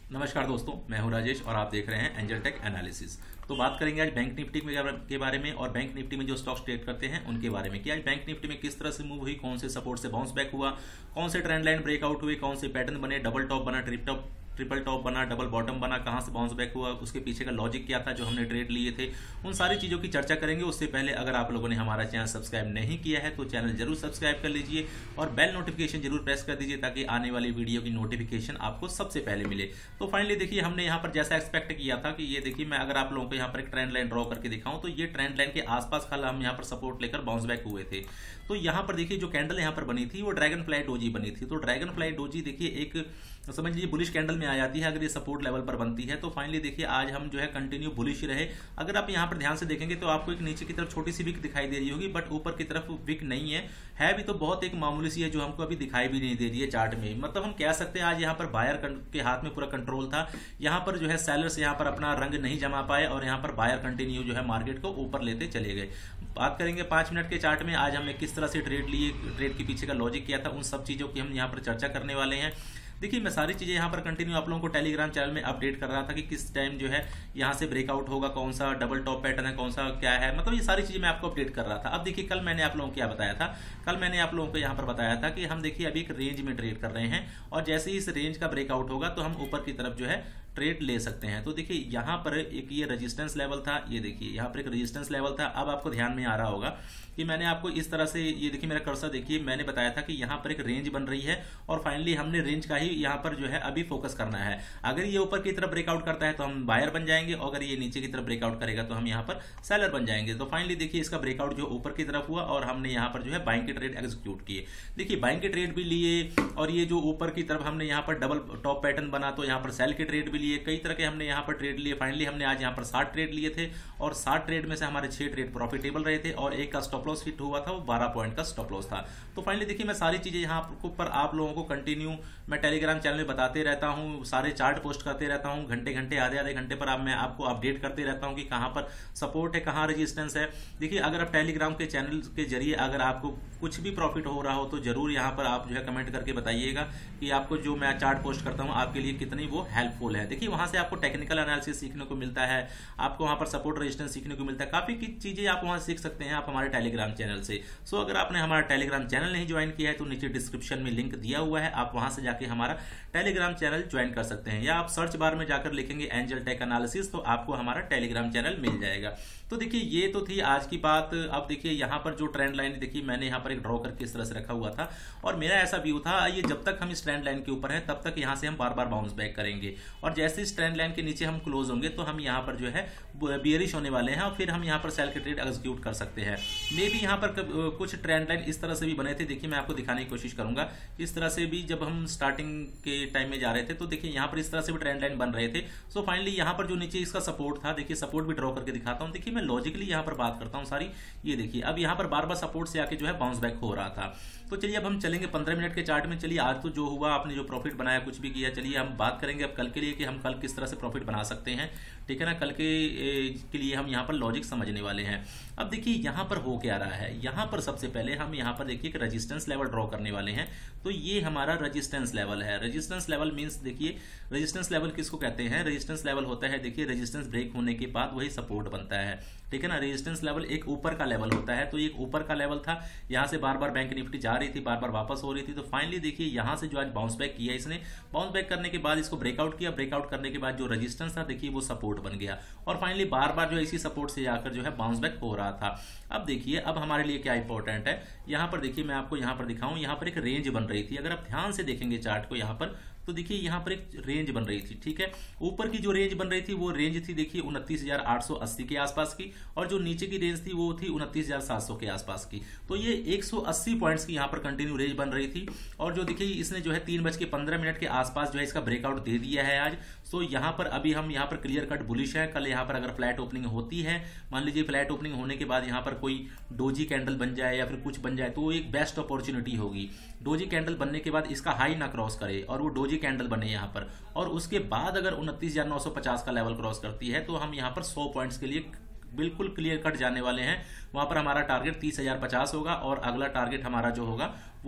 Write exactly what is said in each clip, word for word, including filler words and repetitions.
नमस्कार दोस्तों, मैं हूं राजेश और आप देख रहे हैं एंजल टेक एनालिसिस। तो बात करेंगे आज बैंक निफ्टी के बारे में और बैंक निफ्टी में जो स्टॉक्स ट्रेड करते हैं उनके बारे में कि आज बैंक निफ्टी में किस तरह से मूव हुई, कौन से सपोर्ट से बाउंस बैक हुआ, कौन से ट्रेंड लाइन ब्रेकआउट हुए, कौन से पैटर्न बने, डबल टॉप बना, ट्रिप टॉप ट्रिपल टॉप बना, डबल बॉटम बना, कहां से बाउंस बैक हुआ, उसके पीछे का लॉजिक क्या था जो हमने ट्रेड लिए थे, उन सारी चीज़ों की चर्चा करेंगे। उससे पहले अगर आप लोगों ने हमारा चैनल सब्सक्राइब नहीं किया है तो चैनल जरूर सब्सक्राइब कर लीजिए और बेल नोटिफिकेशन जरूर प्रेस कर दीजिए ताकि आने वाली वीडियो की नोटिफिकेशन आपको सबसे पहले मिले। तो फाइनली देखिए, हमने यहाँ पर जैसा एक्सपेक्ट किया था कि ये देखिए, मैं अगर आप लोगों को यहाँ पर एक ट्रेंड लाइन ड्रॉ करके दिखाऊं तो ये ट्रेंड लाइन के आसपास कल हम यहाँ पर सपोर्ट लेकर बाउंस बैक हुए थे। तो यहाँ पर देखिए, जो कैंडल यहाँ पर बनी थी वो ड्रैगन फ्लाई डोजी बनी थी। तो ड्रैगन फ्लाई डोजी देखिए एक समझ लीजिए बुलिश कैंडल में आ जाती है अगर ये सपोर्ट लेवल पर बनती है। तो फाइनली देखिए, आज हम जो है कंटिन्यू बुलिश रहे। अगर आप यहाँ पर ध्यान से देखेंगे तो आपको एक नीचे की तरफ छोटी सी विक दिखाई दे रही होगी, बट ऊपर की तरफ विक नहीं है, है भी तो बहुत एक मामूली सी है जो हमको अभी दिखाई भी नहीं दे रही है चार्ट में। मतलब हम कह सकते हैं आज यहाँ पर बायर के हाथ में पूरा कंट्रोल था। यहाँ पर जो है सेलर्स यहाँ पर अपना रंग नहीं जमा पाए और यहाँ पर बायर कंटिन्यू जो है मार्केट को ऊपर लेते चले गए। बात करेंगे पांच मिनट के चार्ट में आज हमने किस तरह से ट्रेड लिए, ट्रेड के पीछे का लॉजिक किया था, उन सब चीजों की हम यहाँ पर चर्चा करने वाले हैं। देखिए, मैं सारी चीजें यहाँ पर कंटिन्यू आप लोगों को टेलीग्राम चैनल में अपडेट कर रहा था कि किस टाइम जो है यहाँ से ब्रेकआउट होगा, कौन सा डबल टॉप पैटर्न है, कौन सा क्या है, मतलब ये सारी चीजें मैं आपको अपडेट कर रहा था। अब देखिए, कल मैंने आप लोगों को क्या बताया था, कल मैंने आप लोगों को यहाँ पर बताया था कि हम देखिए अभी एक रेंज में ट्रेड कर रहे हैं और जैसे ही इस रेंज का ब्रेकआउट होगा तो हम ऊपर की तरफ जो है ट्रेड ले सकते हैं। तो देखिए, यहाँ पर एक ये रेजिस्टेंस लेवल था, ये देखिए यहाँ पर एक रेजिस्टेंस लेवल था। अब आपको ध्यान में आ रहा होगा कि मैंने आपको इस तरह से, ये देखिए मेरा कर्सर देखिए, मैंने बताया था कि यहाँ पर एक रेंज बन रही है और फाइनली हमने रेंज का ही यहाँ पर जो है अभी फोकस करना है। अगर ये ऊपर की तरफ ब्रेकआउट करता है तो हम बायर बन जाएंगे और अगर ये नीचे की तरफ ब्रेकआउट करेगा तो हम यहाँ पर सेलर बन जाएंगे। तो फाइनली देखिए, इसका ब्रेकआउट जो ऊपर की तरफ हुआ और हमने यहाँ पर जो है बाइंग के ट्रेड एग्जीक्यूट किए। देखिए, बाइंग के ट्रेड भी लिए और ये जो ऊपर की तरफ हमने यहाँ पर डबल टॉप पैटर्न बना तो यहाँ पर सेल के ट्रेड भी लिए, कई तरह के हमने यहाँ पर ट्रेड लिए। फाइनली हमने आज यहाँ पर साठ ट्रेड लिए थे और साठ ट्रेड में से हमारे छह ट्रेड प्रॉफिटेबल रहे थे और एक का स्टॉप लॉस हिट हुआ था, वो बारह पॉइंट का स्टॉप लॉस था। तो फाइनली देखिए, मैं सारी चीजें यहाँ पर आप लोगों को कंटिन्यू मैं टेलीग्राम चैनल में बताते रहता हूँ, सारे चार्ट पोस्ट करते रहता हूँ, घंटे घंटे आधे आधे घंटे पर आप मैं आपको अपडेट करते रहता हूँ कि कहाँ पर सपोर्ट है, कहाँ रेजिस्टेंस है। देखिए, अगर आप टेलीग्राम के चैनल के जरिए अगर आपको कुछ भी प्रॉफिट हो रहा हो तो जरूर यहाँ पर आप जो है कमेंट करके बताइएगा कि आपको जो मैं चार्ट पोस्ट करता हूँ आपके लिए कितनी वो हेल्पफुल है। देखिए, वहां से आपको टेक्निकल एनालिसिस सीखने को मिलता है, आपको वहां पर सपोर्ट रेजिस्टेंस सीखने को मिलता है, काफी चीजें आप वहां सीख सकते हैं आप हमारे टेलीग्राम चैनल से। सो अगर आपने हमारा टेलीग्राम चैनल नहीं ज्वाइन किया है तो नीचे डिस्क्रिप्शन में लिंक दिया हुआ है, आप वहां से जाके हमारा टेलीग्राम चैनल ज्वाइन कर सकते हैं या आप सर्च बार में जाकर लिखेंगे एंजल टेक एनालिसिस तो आपको हमारा टेलीग्राम चैनल मिल जाएगा। तो देखिए, ये तो थी आज की बात। अब देखिए, यहाँ पर जो ट्रेंड लाइन देखिए मैंने यहाँ पर एक ड्रॉ करके इस तरह से रखा हुआ था और मेरा ऐसा व्यू था ये जब तक हम इस ट्रेंड लाइन के ऊपर है तब तक यहाँ से हम बार बार बाउंस बैक करेंगे और जैसे इस ट्रेंड लाइन के नीचे हम क्लोज होंगे तो हम यहाँ पर जो है बियरिश होने वाले हैं और फिर हम यहाँ पर सेल के ट्रेड एग्जीक्यूट कर सकते हैं। मे भी यहाँ पर कुछ ट्रेंड लाइन इस तरह से भी बने थे। देखिए, मैं आपको दिखाने की कोशिश करूंगा इस तरह से भी जब हम स्टार्टिंग के टाइम में जा रहे थे तो देखिए यहाँ पर इस तरह से भी ट्रेंड लाइन बन रहे थे। सो फाइनली यहाँ पर जो नीचे इसका सपोर्ट था, देखिए सपोर्ट भी ड्रॉ करके दिखाता हूँ। देखिए, मैं लॉजिकली यहाँ पर बात करता हूँ सारी, ये देखिए अब यहाँ पर बार बार सपोर्ट से आके जो है बाउंस बैक हो रहा था। तो चलिए अब हम चलेंगे पंद्रह मिनट के चार्ट में। चलिए, आज तो जो हुआ आपने जो प्रॉफिट बनाया कुछ भी किया, चलिए हम बात करेंगे अब कल के लिए कि हम कल किस तरह से प्रॉफिट बना सकते हैं। ठीक है ना, कल के के लिए हम यहाँ पर लॉजिक समझने वाले हैं। अब देखिए, यहाँ पर हो क्या रहा है, यहाँ पर सबसे पहले हम यहाँ पर देखिए एक रेजिस्टेंस लेवल ड्रॉ करने वाले हैं। तो ये हमारा रेजिस्टेंस लेवल है। रेजिस्टेंस लेवल मींस देखिए, रेजिस्टेंस लेवल किसको कहते हैं, रेजिस्टेंस लेवल होता है देखिए रेजिस्टेंस ब्रेक होने के बाद वही सपोर्ट बनता है। ठीक है ना, रेजिस्टेंस लेवल एक ऊपर का लेवल होता है। तो एक ऊपर का लेवल था, यहाँ से बार बार बैंक निफ्टी जा रही थी, बार बार वापस हो रही थी। तो फाइनली देखिए, यहाँ से जो आज बाउंस बैक किया इसने, बाउंस बैक करने के बाद इसको ब्रेकआउट किया, ब्रेकआउट करने के बाद जो रेजिस्टेंस था देखिए वो सपोर्ट बन गया और फाइनली बार बार जो इसी सपोर्ट से जाकर जो है बाउंस बैक हो रहा था। अब देखिए, अब हमारे लिए क्या इंपॉर्टेंट है, यहाँ पर देखिए मैं आपको यहाँ पर दिखाऊं, यहाँ पर एक रेंज बन रही थी। अगर आप ध्यान से देखेंगे चार्ट को यहाँ पर तो देखिए यहाँ पर एक रेंज बन रही थी। ठीक है, ऊपर की जो रेंज बन रही थी वो रेंज थी देखिए उनतीस हजार आठ सौ अस्सी के आसपास की और जो नीचे की रेंज थी वो थी उनतीस हजार सात सौ के आसपास की। तो ये एक सौ अस्सी पॉइंट्स की यहाँ पर कंटिन्यू रेंज बन रही थी और जो देखिए इसने जो है तीन बज के पंद्रह मिनट के आसपास जो है इसका ब्रेकआउट दे दिया है आज। सो यहाँ पर अभी हम यहाँ पर क्लियर कट बुलिश है। कल यहाँ पर अगर फ्लैट ओपनिंग होती है, मान लीजिए फ्लैट ओपनिंग होने के बाद यहाँ पर कोई डोजी कैंडल बन जाए या फिर कुछ बन जाए तो एक बेस्ट अपॉर्चुनिटी होगी। डोजी कैंडल बनने के बाद इसका हाई ना क्रॉस करे और वो डोजी कैंडल बने यहाँ पर और उसके बाद अगर उनतीस हजार नौ सौ पचास का लेवल क्रॉस करती है तो हम यहाँ पर सौ पॉइंट्स के लिए बिल्कुल क्लियर कट जाने वाले हैं। वहां पर हमारा टारगेट तीस हजार पचास होगा और अगला टारगेट हमारा जो होगा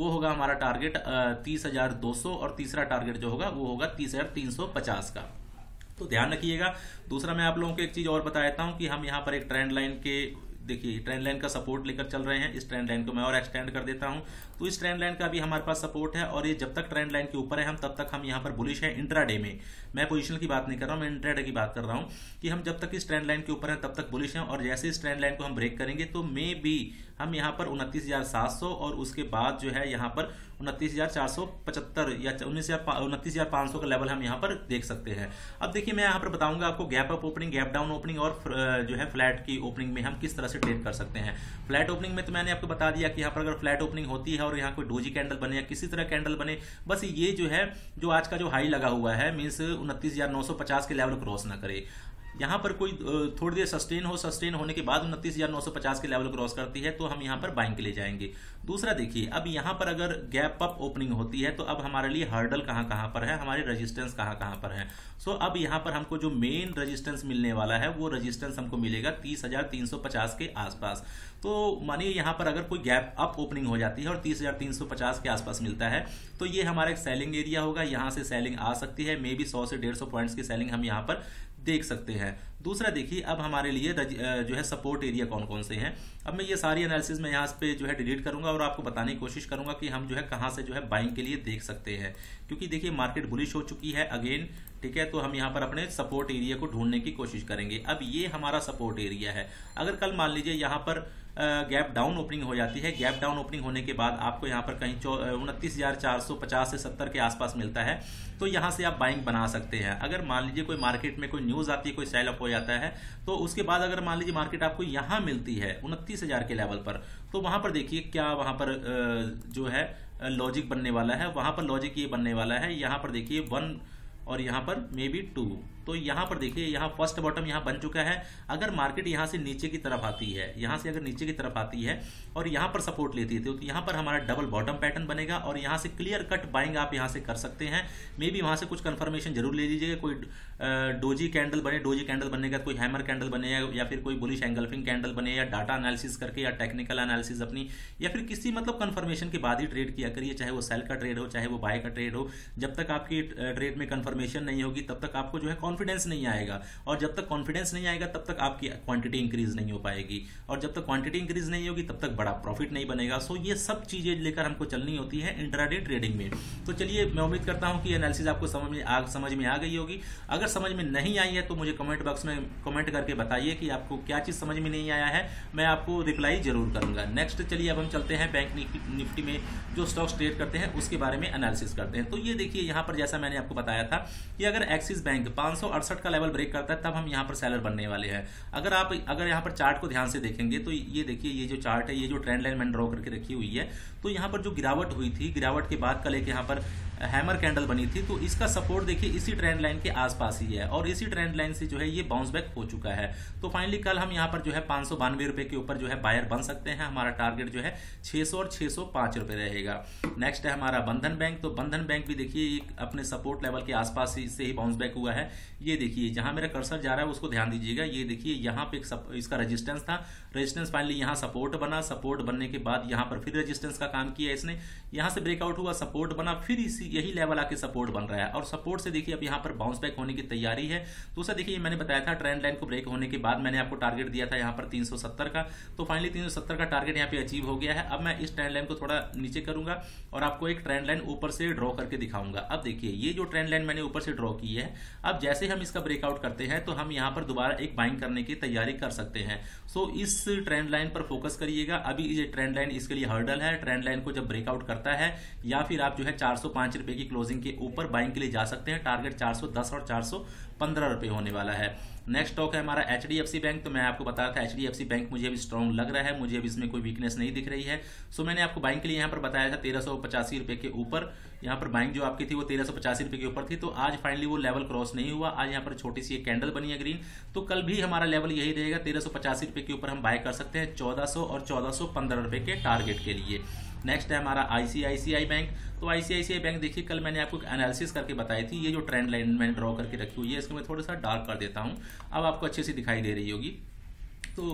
वो होगा हमारा टारगेट तीस हजार दो सौ और तीसरा टारगेट जो होगा वो होगा तीस हजार तीन सौ पचास का। तो ध्यान रखिएगा। दूसरा मैं आप लोगों को एक चीज और बता देता हूं कि हम यहाँ पर एक ट्रेंड लाइन के देखिए ट्रेंड लाइन का सपोर्ट लेकर चल रहे हैं। इस ट्रेंड लाइन को मैं और एक्सटेंड कर देता हूं। तो इस ट्रेंड लाइन का भी हमारे पास सपोर्ट है और ये जब तक ट्रेंड लाइन के ऊपर है हम तब तक हम यहाँ पर बुलिश है। इंट्राडे में मैं पोजीशन की बात नहीं कर रहा हूं, मैं इंट्राडे की बात कर रहा हूं कि हम जब तक इस ट्रेंड लाइन के ऊपर है तब तक बुलिश हैं और जैसे इस ट्रेंड लाइन को हम ब्रेक करेंगे तो मे बी हम यहाँ पर उनतीस हजार सात सौ और उसके बाद जो है यहाँ पर उनतीस हजार चार सौ पचहत्तर या उन्नीस हजार उनतीस हजार पांच सौ का लेवल हम यहाँ पर देख सकते हैं। अब देखिए मैं यहाँ पर बताऊंगा आपको gap up opening, gap down opening और जो है फ्लैट की ओपनिंग में हम किस तरह से ट्रेड कर सकते हैं। फ्लैट ओपनिंग में तो मैंने आपको बता दिया कि यहाँ पर अगर फ्लैट ओपनिंग होती है और यहाँ कोई डोजी कैंडल बने या किसी तरह कैंडल बने, बस ये जो है जो आज का जो हाई लगा हुआ है मीन्स उनतीस हजार नौ सौ पचास के लेवल क्रॉस ना करे। यहाँ पर कोई थोड़ी देर सस्टेन हो, सस्टेन होने के बाद उनतीस हजार नौ सौ पचास के लेवल क्रॉस करती है तो हम यहाँ पर बाइंग के लिए जाएंगे। दूसरा देखिए अब यहाँ पर अगर गैप अप ओपनिंग होती है तो अब हमारे लिए हर्डल कहाँ कहाँ पर है, हमारे रेजिस्टेंस कहाँ कहाँ पर है। सो अब यहाँ पर हमको जो मेन रेजिस्टेंस मिलने वाला है वो रेजिस्टेंस हमको मिलेगा तीस हजार तीन सौ पचास के आसपास। तो मानिए यहाँ पर अगर कोई गैप अप ओपनिंग हो जाती है और तीस हजार तीन सौ पचास के आसपास मिलता है तो ये हमारा एक सेलिंग एरिया होगा। यहाँ से सेलिंग आ सकती है, मे बी सौ से डेढ़ सौ पॉइंट्स की सेलिंग हम यहाँ पर देख सकते हैं। दूसरा देखिए अब हमारे लिए जो है सपोर्ट एरिया कौन कौन से हैं। अब मैं ये सारी एनालिसिस में यहाँ पे जो है डिलीट करूंगा और आपको बताने की कोशिश करूंगा कि हम जो है कहाँ से जो है बाइंग के लिए देख सकते हैं, क्योंकि देखिए मार्केट बुलिश हो चुकी है अगेन, ठीक है। तो हम यहाँ पर अपने सपोर्ट एरिया को ढूंढने की कोशिश करेंगे। अब ये हमारा सपोर्ट एरिया है। अगर कल मान लीजिए यहाँ पर गैप डाउन ओपनिंग हो जाती है, गैप डाउन ओपनिंग होने के बाद आपको यहाँ पर कहीं उनतीस हजार चार सौ पचास से सत्तर के आसपास मिलता है तो यहाँ से आप बाइंग बना सकते हैं। अगर मान लीजिए कोई मार्केट में कोई न्यूज आती है, कोई सेल अप हो जाता है तो उसके बाद अगर मान लीजिए मार्केट आपको यहाँ मिलती है उनतीस हजार के लेवल पर, तो वहां पर देखिए क्या वहां पर जो है लॉजिक बनने वाला है। वहां पर लॉजिक ये बनने वाला है, यहाँ पर देखिए वन और यहाँ पर मे बी टू। तो यहाँ पर देखिए यहाँ फर्स्ट बॉटम यहाँ बन चुका है। अगर मार्केट यहाँ से नीचे की तरफ आती है, यहाँ से अगर नीचे की तरफ आती है और यहाँ पर सपोर्ट लेती है तो यहाँ पर हमारा डबल बॉटम पैटर्न बनेगा और यहाँ से क्लियर कट बाइंग आप यहाँ से कर सकते हैं। मे बी वहाँ से कुछ कंफर्मेशन जरूर ले लीजिएगा, कोई डोजी कैंडल बने, डोजी कैंडल बनने का कोई हैमर कैंडल बने या फिर कोई बुलिश एंगल्फिंग कैंडल बने या डाटा एनालिसिस करके या टेक्निकल एनालिसिस अपनी या फिर किसी मतलब कंफर्मेशन के बाद ही ट्रेड किया करिए, चाहे वो सेल का ट्रेड हो चाहे वो बाय का ट्रेड हो। जब तक आपकी ट्रेड में कंफर्मेशन नहीं होगी तब तक आपको जो है कॉन्फिडेंस नहीं आएगा और जब तक कॉन्फिडेंस नहीं आएगा तब तक आपकी क्वांटिटी इंक्रीज नहीं हो पाएगी और जब तक क्वांटिटी इंक्रीज नहीं होगी तब तक बड़ा प्रॉफिट नहीं बनेगा। सो ये सब चीजें लेकर हमको चलनी होती है इंट्राडे ट्रेडिंग में। तो चलिए मैं उम्मीद करता हूं कि एनालिसिस आपको समझ में आ समझ में आ गई होगी। अगर समझ में नहीं आई है तो मुझे कमेंट बॉक्स में कमेंट करके बताइए कि आपको क्या चीज समझ में नहीं आया है, मैं आपको रिप्लाई जरूर करूंगा। नेक्स्ट चलिए अब हम चलते हैं बैंक निफ्टी में जो स्टॉक्स ट्रेड करते हैं उसके बारे में एनालिसिस करते हैं। तो ये देखिए यहाँ पर जैसा मैंने आपको बताया था कि अगर एक्सिस बैंक पांच सौ अड़सठ का लेवल ब्रेक करता है तब हम यहाँ पर सेलर बनने वाले हैं। अगर आप अगर यहाँ पर चार्ट को ध्यान से देखेंगे तो ये देखिए ये जो चार्ट है, ये जो ट्रेंड लाइन मैंने ड्रॉ करके रखी हुई है, तो यहाँ पर जो गिरावट हुई थी, गिरावट के बाद कल एक यहाँ पर हैमर कैंडल बनी थी, तो इसका सपोर्ट देखिए इसी ट्रेंड लाइन के आसपास ही है और इसी ट्रेंड लाइन से जो है ये बाउंस बैक हो चुका है। तो फाइनली कल हम यहाँ पर जो है पांच सौ बानवे रुपए के ऊपर जो है बायर बन सकते हैं। हमारा टारगेट जो है छह सौ और छह सौ पांच रुपए रहेगा। नेक्स्ट है हमारा बंधन बैंक। तो बंधन बैंक भी देखिए अपने सपोर्ट लेवल के आसपास से ही बाउंस बैक हुआ है। ये देखिए जहां मेरा कर्सर जा रहा है उसको ध्यान दीजिएगा। ये देखिए यहाँ पे एक इसका रेजिस्टेंस था, रेजिस्टेंस फाइनली यहाँ सपोर्ट बना, सपोर्ट बनने के बाद यहाँ पर फिर रेजिस्टेंस का काम किया इसने, यहाँ से ब्रेकआउट हुआ, सपोर्ट बना, फिर इसी यही लेवल आके सपोर्ट बन रहा है और सपोर्ट से देखिए अब यहाँ पर बाउंस बैक होने की तैयारी है। दूसरा देखिए मैंने बताया था ट्रेंड लाइन को ब्रेक होने के बाद मैंने आपको टारगेट दिया था यहाँ पर तीन सौ सत्तर का, तो फाइनली तीन सौ सत्तर का टारगेट यहाँ पे अचीव हो गया है। अब मैं इस ट्रेंड लाइन को थोड़ा नीचे करूंगा और आपको एक ट्रेंड लाइन ऊपर से ड्रॉ करके दिखाऊंगा। अब देखिए ये जो ट्रेंड लाइन मैंने ऊपर से ड्रॉ की है, अब जैसे हम इसका ब्रेकआउट करते हैं तो हम यहाँ पर दोबारा एक बाइंग करने की तैयारी कर सकते हैं। सो इस ट्रेंड लाइन पर फोकस करिएगा। अभी ये ट्रेंड लाइन इसके लिए हर्डल है। ट्रेंड लाइन को जब ब्रेकआउट करता है या फिर आप जो है चार सौ पांच रुपए की क्लोजिंग के ऊपर बाइंग के लिए जा सकते हैं। टारगेट चार सौ दस और चार सौ पंद्रह रुपए होने वाला है। नेक्स्ट स्टॉक है हमारा H D F C bank. तो मैं आपको बता रहा था H D F C bank मुझे अभी स्ट्रॉन्ग लग रहा है, मुझे अभी इसमें कोई वीकनेस नहीं दिख रही है। सो मैंने आपको बाइंग के लिए यहाँ पर बताया था तेरह सौ पचासी रुपए के ऊपर, यहाँ पर बाइंग जो आपकी थी वो तेरह सौ पचासी रुपए के ऊपर थी। तो आज फाइनली वो लेवल क्रॉस नहीं हुआ। आज यहाँ पर छोटी सी एक कैंडल बनी है ग्रीन, तो कल भी हमारा लेवल यही रहेगा तेरह सौ पचासी रुपए के ऊपर हम बाय कर सकते हैं चौदह सौ और चौदह सौ पंद्रह रुपए के टारगेट के लिए। नेक्स्ट है हमारा आईसीआईसीआई बैंक। तो आईसीआईसीआई बैंक देखिए कल मैंने आपको एनालिसिस करके बताई थी। ये जो ट्रेंड लाइन मैंने ड्रॉ करके रखी हुई है इसको मैं थोड़ा सा डार्क कर देता हूं, अब आपको अच्छे से दिखाई दे रही होगी। तो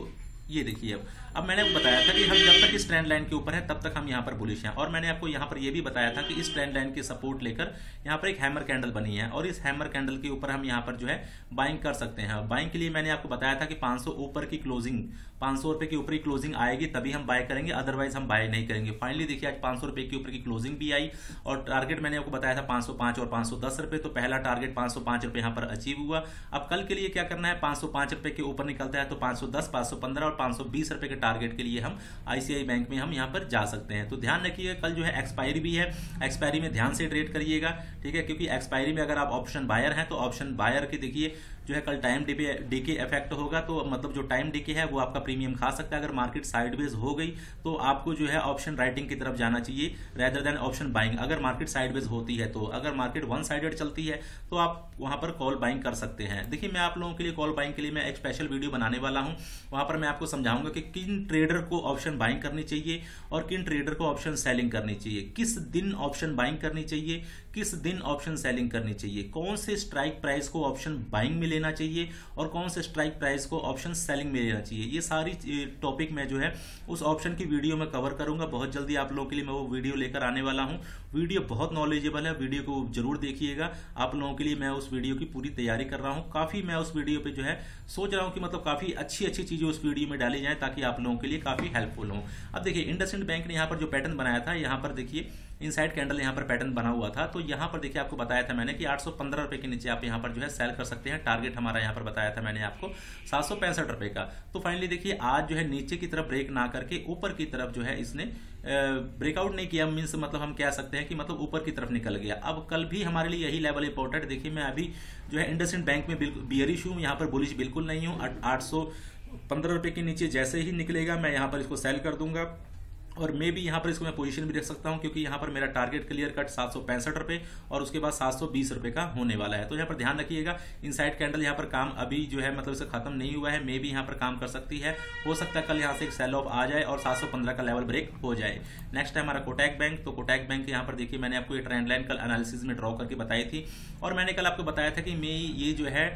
ये देखिए अब अब मैंने आपको बताया था कि हम जब तक इस ट्रेंड लाइन के ऊपर है तब तक हम यहाँ पर बुलिश हैं, और मैंने आपको यहाँ पर ये भी बताया था कि इस ट्रेंड लाइन की सपोर्ट लेकर यहाँ पर एक हैमर कैंडल बनी है, और इस हैमर कैंडल के ऊपर हम यहाँ पर जो है बाइंग कर सकते हैं। बाइंग के लिए मैंने आपको बताया था कि पाँच सौ ऊपर की क्लोजिंग, पाँच सौ रुपए के ऊपर की क्लोजिंग आएगी तभी हम बाय करेंगे, अदरवाइज हम बाय नहीं करेंगे। फाइनली देखिए आज पाँच सौ रुपए के ऊपर की क्लोजिंग भी आई, और टारगेट मैंने आपको बताया था पाँच सौ पाँच और पाँच सौ दस रुपए, तो पहला टारगेट पाँच सौ पाँच रुपए यहाँ पर अचीव हुआ। अब कल के लिए क्या करना है, पाँच सौ पाँच रुपए के ऊपर निकलता है तो पाँच सौ दस, पाँच सौ पंद्रह और पाँच सौ बीस रुपए के टारगेट के लिए हम आईसीआई बैंक में हम यहाँ पर जा सकते हैं। तो ध्यान रखिएगा कल जो है एक्सपायरी भी है, एक्सपायरी में ध्यान से ट्रेड करिएगा, ठीक है, क्योंकि एक्सपायरी में अगर आप ऑप्शन बायर हैं तो ऑप्शन बायर के देखिए जो है कल टाइम डीके इफेक्ट होगा, तो मतलब जो टाइम डीके है वो आपका प्रीमियम खा सकता है। अगर मार्केट साइडवेज हो गई तो आपको जो है ऑप्शन राइटिंग की तरफ जाना चाहिए रेदर देन ऑप्शन बाइंग, अगर मार्केट साइडवेज होती है तो। अगर मार्केट वन साइडेड चलती है तो आप वहां पर कॉल बाइंग कर सकते हैं। देखिए मैं आप लोगों के लिए कॉल बाइंग के लिए मैं एक स्पेशल वीडियो बनाने वाला हूं, वहां पर मैं आपको समझाऊंगा कि किन ट्रेडर को ऑप्शन बाइंग करनी चाहिए और किन ट्रेडर को ऑप्शन सेलिंग करनी चाहिए, किस दिन ऑप्शन बाइंग करनी चाहिए, किस दिन ऑप्शन सेलिंग करनी चाहिए, कौन से स्ट्राइक प्राइस को ऑप्शन बाइंग में लेना चाहिए और कौन से स्ट्राइक प्राइस को ऑप्शन सेलिंग में लेना चाहिए। ये सारी टॉपिक मैं जो है उस ऑप्शन की वीडियो में कवर करूंगा। बहुत जल्दी आप लोगों के लिए मैं वो वीडियो लेकर आने वाला हूं। वीडियो बहुत नॉलेजेबल है, वीडियो को जरूर देखिएगा। आप लोगों के लिए मैं उस वीडियो की पूरी तैयारी कर रहा हूं। काफी मैं उस वीडियो पे जो है सोच रहा हूं कि मतलब काफी अच्छी अच्छी चीजें उस वीडियो में डाली जाए ताकि आप लोगों के लिए काफी हेल्पफुल हो। अब देखिए इंडसइंड बैंक ने यहाँ पर जो पैटर्न बनाया था, यहाँ पर देखिए इनसाइड कैंडल यहाँ पर पैटर्न बना हुआ था, तो यहाँ पर देखिए आपको बताया था मैंने कि आठ सौ पंद्रह रुपए के नीचे आप यहाँ पर जो है सेल कर सकते हैं। टारगेट हमारा यहाँ पर बताया था मैंने आपको सात सौ पैंसठ रुपए का। तो फाइनली देखिए आज जो है नीचे की तरफ ब्रेक ना करके ऊपर की तरफ जो है इसने ब्रेकआउट नहीं किया, मीन्स मतलब हम कह सकते हैं कि मतलब ऊपर की तरफ निकल गया। अब कल भी हमारे लिए यही लेवल इंपॉर्टेंट। देखिए मैं अभी जो है इंडसइंड बैंक में बिल्कुल बियरिश हूँ, यहाँ पर बुलिश बिल्कुल नहीं हूँ। आठ सौ पंद्रह रुपए के नीचे जैसे ही निकलेगा मैं यहाँ पर इसको सेल कर दूंगा, और मे भी यहाँ पर इसको मैं पोजीशन भी रख सकता हूँ, क्योंकि यहाँ पर मेरा टारगेट क्लियर कट सात सौ पैंसठ रुपए और उसके बाद सात सौ बीस रुपए का होने वाला है। तो यहाँ पर ध्यान रखिएगा, इनसाइड कैंडल यहाँ पर काम अभी जो है मतलब इसे खत्म नहीं हुआ है, मे भी यहाँ पर काम कर सकती है। हो सकता है कल यहाँ से एक सेल ऑफ आ जाए और सात सौ पंद्रह का लेवल ब्रेक हो जाए। नेक्स्ट है हमारा कोटक बैंक। तो कोटक बैंक यहाँ पर देखिए मैंने आपको ये ट्रेंड लाइन कल एनालिसिस में ड्रॉ करके बताई थी, और मैंने कल आपको बताया था कि मैं ये जो है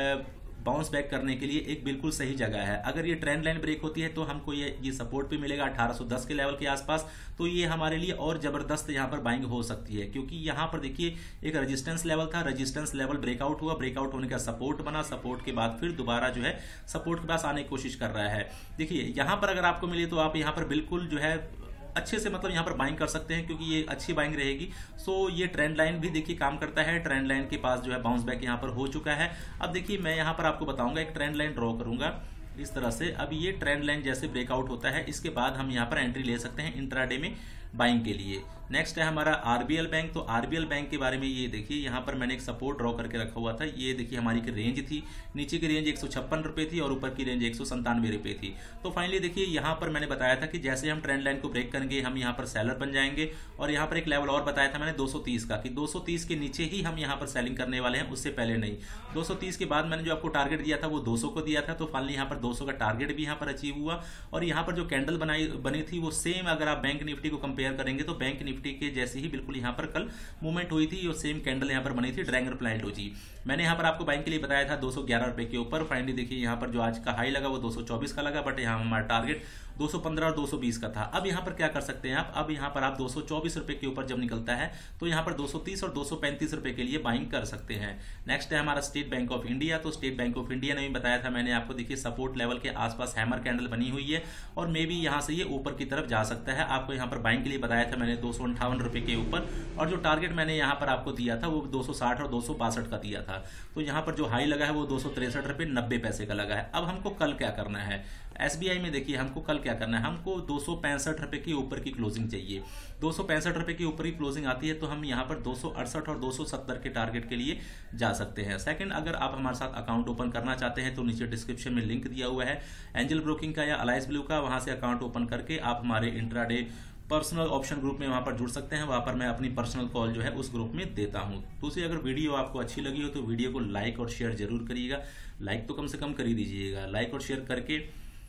बाउंस बैक करने के लिए एक बिल्कुल सही जगह है। अगर ये ट्रेंड लाइन ब्रेक होती है तो हमको ये ये सपोर्ट भी मिलेगा अठारह सौ दस के लेवल के आसपास, तो ये हमारे लिए और जबरदस्त यहाँ पर बाइंग हो सकती है, क्योंकि यहाँ पर देखिए एक रेजिस्टेंस लेवल था, रेजिस्टेंस लेवल ब्रेकआउट हुआ, ब्रेकआउट होने का सपोर्ट बना, सपोर्ट के बाद फिर दोबारा जो है सपोर्ट के पास आने की कोशिश कर रहा है। देखिए यहाँ पर अगर आपको मिले तो आप यहाँ पर बिल्कुल जो है अच्छे से मतलब यहाँ पर बाइंग कर सकते हैं, क्योंकि ये अच्छी बाइंग रहेगी। सो ये ट्रेंड लाइन भी देखिए काम करता है, ट्रेंड लाइन के पास जो है बाउंस बैक यहाँ पर हो चुका है। अब देखिए मैं यहाँ पर आपको बताऊंगा, एक ट्रेंड लाइन ड्रॉ करूंगा इस तरह से। अब ये ट्रेंड लाइन जैसे ब्रेकआउट होता है इसके बाद हम यहाँ पर एंट्री ले सकते हैं इंट्राडे में बाइंग के लिए। नेक्स्ट है हमारा आरबीएल बैंक। तो आरबीएल बैंक के बारे में ये देखिए यहाँ पर मैंने एक सपोर्ट ड्रॉ करके रखा हुआ था। ये देखिए हमारी की रेंज थी, नीचे की रेंज एक सौ छप्पन रुपए थी और ऊपर की रेंज एक सौ संतानवे रुपए थी। तो फाइनली देखिए यहाँ पर मैंने बताया था कि जैसे हम ट्रेंड लाइन को ब्रेक करेंगे हम यहाँ पर सेलर बन जाएंगे, और यहाँ पर एक लेवल और बताया था मैंने दो सौ तीस का, कि दो सौ तीस के नीचे ही हम यहाँ पर सेलिंग करने वाले हैं, उससे पहले नहीं। दो सौ तीस के बाद मैंने जो आपको टारगेट दिया था वो दो सौ को दिया था, तो फाइनली यहाँ पर दो सौ का टारगेट भी यहाँ पर अचीव हुआ। और यहाँ पर जो कैंडल बनाई बनी थी वो सेम अगर आप बैंक निफ्टी को कंपेयर करेंगे तो बैंक निफ्टी के जैसे ही बिल्कुल यहाँ पर कल मूवमेंट हुई थी, और सेम कैंडल यहाँ पर बनी थी ड्रैगन फ्लाई डोजी। मैंने यहाँ पर आपको बैंक के लिए बताया था दो सौ ग्यारह रुपए के ऊपर। फाइनली देखिए यहाँ पर जो आज का हाई लगा वो दो सौ चौबीस का लगा, बट यहाँ हमारा टारगेट दो सौ पंद्रह और दो सौ बीस का था। अब यहाँ पर क्या कर सकते हैं आप, अब यहाँ पर आप दो सौ चौबीस रुपए के ऊपर जब निकलता है तो यहाँ पर दो सौ तीस और दो सौ पैंतीस रुपए के लिए बाइंग कर सकते हैं। नेक्स्ट है हमारा स्टेट बैंक ऑफ इंडिया। तो स्टेट बैंक ऑफ इंडिया ने भी बताया था मैंने आपको, देखिए सपोर्ट लेवल के आसपास हैमर कैंडल बनी हुई है और मे बी यहाँ से ये ऊपर की तरफ जा सकता है। आपको यहाँ पर बाइंग के लिए बताया था मैंने दो सौ अंठावन रुपए के ऊपर, और जो टारगेट मैंने यहाँ पर आपको दिया था वो दो सौ साठ और दो सौ बासठ का दिया था। तो यहाँ पर जो हाई लगा है वो दो सौ तिरसठ रुपए नब्बे पैसे का लगा है। अब हमको कल क्या करना है, एसबीआई में देखिए हमको कल क्या करना है, हमको दो सौ पैंसठ रुपए के ऊपर की क्लोजिंग चाहिए। दो सौ पैंसठ रुपए के ऊपर की क्लोजिंग आती है तो हम यहाँ पर दो सौ अड़सठ और दो सौ सत्तर के टारगेट के लिए जा सकते हैं। सेकंड, अगर आप हमारे साथ अकाउंट ओपन करना चाहते हैं तो नीचे डिस्क्रिप्शन में लिंक दिया हुआ है एंजल ब्रोकिंग का या अलायंस ब्लू का, वहां से अकाउंट ओपन करके आप हमारे इंट्राडे पर्सनल ऑप्शन ग्रुप में वहां पर जुड़ सकते हैं। वहां पर मैं अपनी पर्सनल कॉल जो है उस ग्रुप में देता हूं। दूसरी, अगर वीडियो आपको अच्छी लगी हो तो वीडियो को लाइक और शेयर जरूर करिएगा। लाइक तो कम से कम कर ही दीजिएगा, लाइक और शेयर करके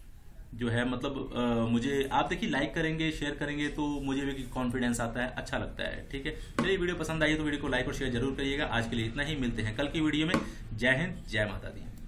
जो है मतलब आ, मुझे आप देखिए लाइक करेंगे शेयर करेंगे तो मुझे भी कॉन्फिडेंस आता है, अच्छा लगता है। ठीक है, चलिए वीडियो पसंद आई तो वीडियो को लाइक और शेयर जरूर करिएगा। आज के लिए इतना ही, मिलते हैं कल की वीडियो में। जय हिंद, जय माता दी।